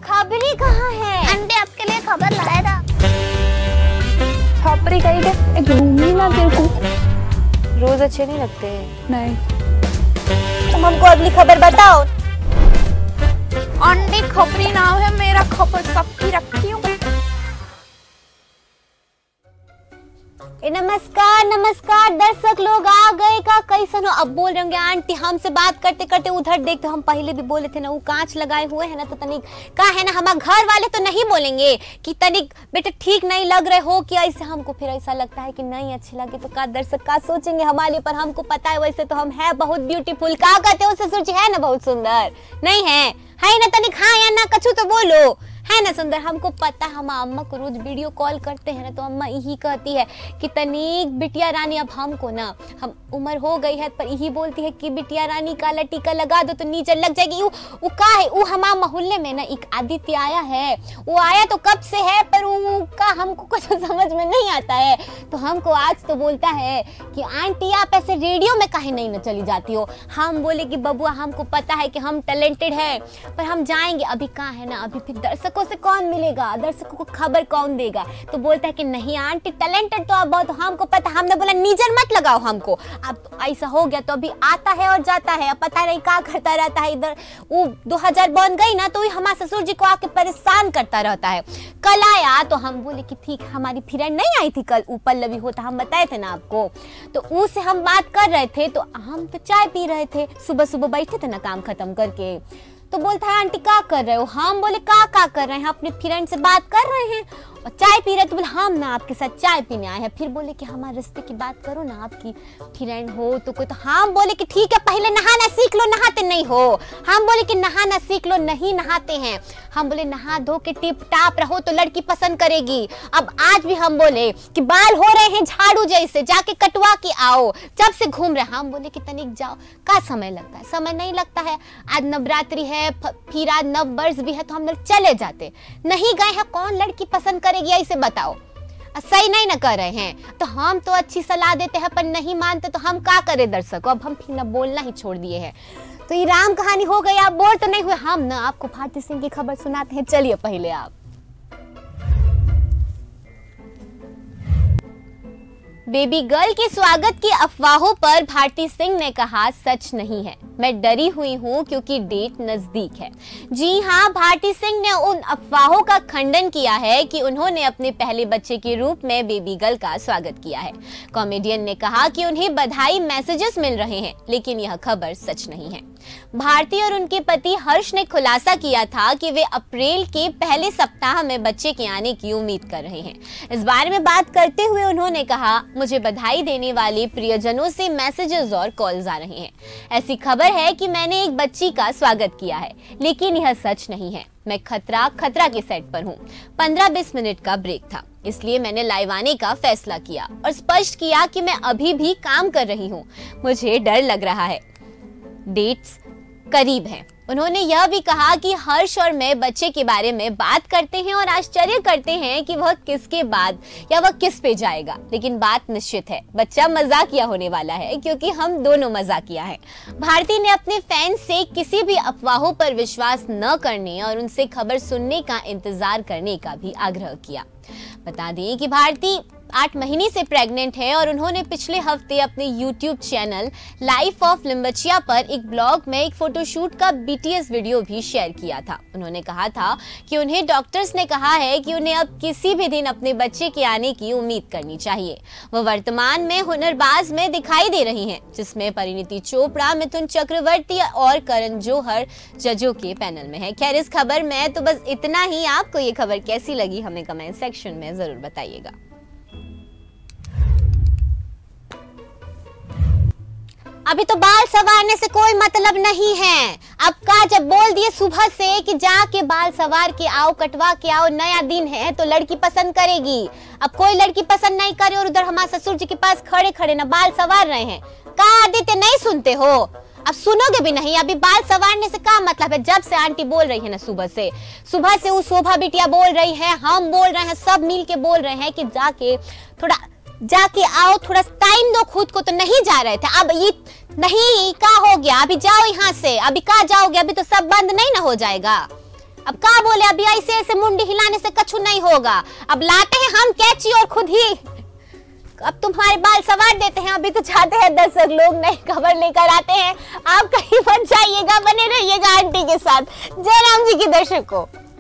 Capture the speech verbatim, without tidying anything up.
खबरी कहाँ है? आंटी आपके लिए खबर लाया था। छापरी कहीं के एक घूमी ना तेरे को। रोज अच्छे नहीं लगते। नहीं। तुम हमको अगली खबर बताओ। आंटी खबरी नाम है मेरा, खबर सबकी रखती हूँ। नमस्कार नमस्कार दर्शक लोग आ गए का कैसन हो? अब बोल रहे होंगे आंटी हमसे बात करते करते उधर देखते, हम पहले भी बोले थे ना वो कांच लगाए हुए है ना, तो तनिक का है ना हमारे घर वाले तो नहीं बोलेंगे कि तनिक बेटा ठीक नहीं लग रहे हो कि ऐसे, हमको फिर ऐसा लगता है कि नहीं अच्छे लगे तो का दर्शक का सोचेंगे हमारे पर। हमको पता है वैसे तो हम है बहुत ब्यूटीफुल, का कहते हो ससुर जी, है ना बहुत सुंदर, नहीं है है ना तनिक, हाँ या ना कछु तो बोलो, है ना सुंदर। हमको पता है, हम अम्मा को रोज वीडियो कॉल करते हैं ना तो अम्मा यही कहती है कि तनिक बिटिया रानी, अब हमको ना हम उम्र हो गई है पर यही बोलती है कि बिटिया रानी काला टीका लगा दो तो नीचे लग जाएगी। वो का है वो हमारे मोहल्ले में ना एक आदित्य आया है, वो आया तो कब से है पर वो का हमको कुछ समझ में नहीं आता है, तो हमको आज तो बोलता है कि आंटी आप ऐसे रेडियो में काहे नहीं न चली जाती हो। हम बोले कि बबुआ हमको पता है कि हम टैलेंटेड है पर हम जाएंगे, अभी कहाँ है ना, अभी फिर दर्शकों से कौन मिलेगा, दर्शकों को खबर कौन देगा। तो बोलता है कि नहीं आंटी टैलेंटेड तो आप बहुत, हमको पता। हमने बोला नीजर मत लगाओ हमको, अब ऐसा हो गया तो अभी आता है और जाता है, अब पता नहीं क्या करता रहता है इधर। वो दो हजार बन गई ना तो हमारे ससुर जी को आके परेशान करता रहता है। कल आया तो हम बोले कि ठीक, हमारी फ्रेंड नहीं आई थी कल, ऊपर लवी होता हम बताए थे ना आपको, तो उससे हम बात कर रहे थे, तो हम तो चाय पी रहे थे, सुबह सुबह बैठे थे ना काम खत्म करके, तो बोलता है आंटी क्या कर रहे हो? हम बोले का का कर रहे हैं, अपने फ्रेंड से बात कर रहे हैं और चाय पी रहे, तो बोले हम ना आपके साथ चाय पीने आए हैं। फिर बोले कि हमारे रिश्ते की बात करो ना, आपकी फ्रेंड हो तो कोई, तो हम बोले कि ठीक है पहले नहाना सीख लो, नहाते नहीं हो। हम बोले कि नहाना सीख लो, नहीं नहाते हैं। हम बोले नहा धो के टिप टाप रहो तो लड़की पसंद करेगी। अब आज भी हम बोले कि बाल हो रहे हैं झाड़ू जैसे, जाके कटवा के आओ, जब से घूम रहे। हम बोले कि तनिक जाओ, का समय लगता है? समय नहीं लगता है, आज नवरात्रि है, फिर आज नव वर्ष भी है, तो हम लोग चले जाते। नहीं गए हैं, कौन लड़की पसंद करेगी ऐसे बताओ? सही नहीं ना कर रहे हैं, तो हम तो अच्छी सलाह देते हैं पर नहीं मानते, तो हम क्या करें दर्शकों? अब हम फिर ना बोलना ही छोड़ दिए हैं। तो ये राम कहानी हो गई, आप बोर तो नहीं हुए? हम ना आपको भारती सिंह की खबर सुनाते हैं, चलिए पहले आप। बेबी गर्ल के स्वागत की अफवाहों पर भारती सिंह ने कहा सच नहीं है, मैं डरी हुई हूं क्योंकि डेट नजदीक है। जी हां, भारती सिंह ने उन अफवाहों का खंडन किया है कि उन्होंने अपने पहले बच्चे के रूप में बेबी गर्ल का स्वागत किया है। कॉमेडियन ने कहा कि उन्हें बधाई मैसेजेस मिल रहे हैं, लेकिन यह खबर सच नहीं है। भारती और उनके पति हर्ष ने खुलासा किया था कि वे अप्रैल के पहले सप्ताह में बच्चे के आने की उम्मीद कर रहे हैं। इस बारे में बात करते हुए उन्होंने कहा, मुझे बधाई देने वाले प्रियजनों से मैसेजेस और कॉल्स आ रहे हैं। ऐसी खबर है कि मैंने एक बच्ची का स्वागत किया है, लेकिन यह सच नहीं है। मैं खतरा खतरा के सेट पर हूँ। पंद्रह बीस मिनट का ब्रेक था, इसलिए मैंने लाइव आने का फैसला किया और स्पष्ट किया कि मैं अभी भी काम कर रही हूँ। मुझे डर लग रहा है, डेट्स करीब हैं। उन्होंने यह भी कहा कि हर्ष और मैं बच्चे के बारे में बात करते हैं और आश्चर्य करते हैं कि वह किसके बाद या वह किस पे जाएगा, लेकिन बात निश्चित है, बच्चा मजाकिया होने वाला है क्योंकि हम दोनों मजाकिया हैं। भारती ने अपने फैंस से किसी भी अफवाहों पर विश्वास न करने और उनसे खबर सुनने का इंतजार करने का भी आग्रह किया। बता दें कि भारती आठ महीने से प्रेग्नेंट है और उन्होंने पिछले हफ्ते अपने YouTube channel Life of Limbachiya पर एक ब्लॉग में एक फोटोशूट का बीटीएस वीडियो भी शेयर किया था। उन्होंने कहा था कि उन्हें डॉक्टर्स ने कहा है कि उन्हें अब किसी भी दिन अपने बच्चे के आने की उम्मीद करनी चाहिए। वह वर्तमान में हुनरबाज में दिखाई दे रही हैं, जिसमें परिणीति चोपड़ा, मिथुन चक्रवर्ती और करण जौहर जजों के पैनल में है। खैर, इस खबर में तो बस इतना ही। आपको ये खबर कैसी लगी हमें कमेंट सेक्शन में जरूर बताइएगा। अभी तो बाल संवारने से कोई मतलब नहीं है। अब का जब बोल दिए सुबह से कि जाके बाल संवार के आओ, कटवा के आओ, नया दिन है तो लड़की पसंद करेगी। अब कोई लड़की पसंद नहीं करे और उधर हमारे ससुर जी के पास खड़े खड़े ना बाल संवार रहे हैं। का आदित्य नहीं सुनते हो? अब सुनोगे भी नहीं। अभी बाल संवारने से क्या मतलब है? जब से आंटी बोल रही है ना, सुबह से सुबह से वो शोभा बिटिया बोल रही है, हम बोल रहे हैं, सब मिल के बोल रहे हैं कि जाके थोड़ा जाके आओ, थोड़ा टाइम दो खुद को, तो नहीं जा रहे थे। अब ये नहीं, क्या हो गया? अभी जाओ यहाँ से, अभी कहाँ जाओगे? अभी तो सब बंद नहीं ना हो जाएगा। अब क्या बोले, अभी ऐसे ऐसे मुंडी हिलाने से कछु नहीं होगा। अब लाते हैं हम कैची और खुद ही अब तुम्हारे बाल सवार देते हैं। अभी तो चाहते हैं दर्शक लोग नई खबर लेकर आते हैं, आप कहीं मत जाइएगा, बने रहिएगा आंटी के साथ। जय राम जी की दर्शकों।